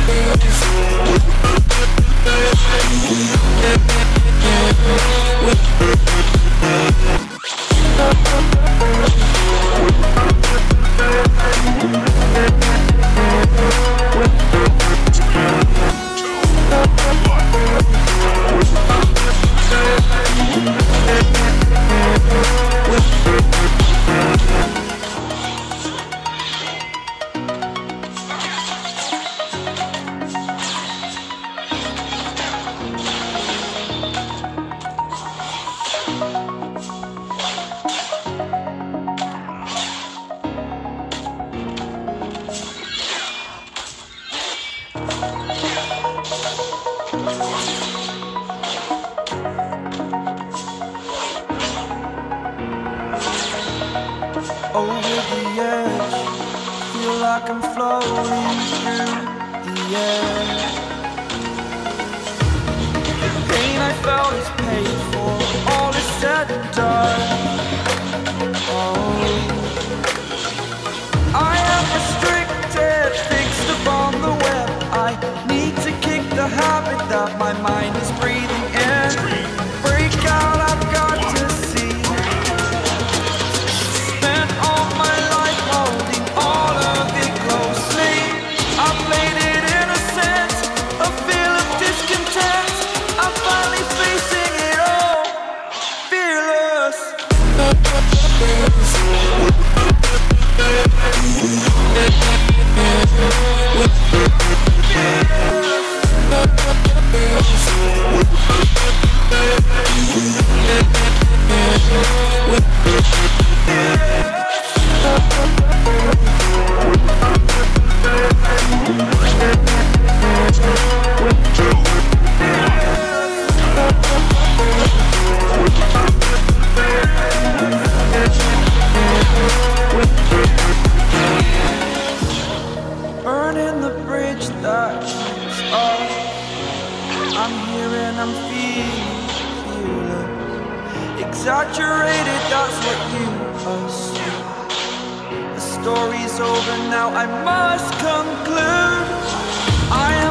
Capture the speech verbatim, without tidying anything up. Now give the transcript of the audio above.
Over the edge, feel like I'm floating through the air. The pain I felt is paid for, all is said and done. Oh, I am restricted, fixed upon the web. I need to kick the habit that my mind is breathing in. Break out, I've got to see. Spent all my life holding all of it closely. I played it innocent, a feel of discontent. I'm finally facing it all, fearless. Burning the bridge that is up. I'm here and I'm feeling, feeling exaggerated, that's what you assume. The story's over now, I must conclude. I am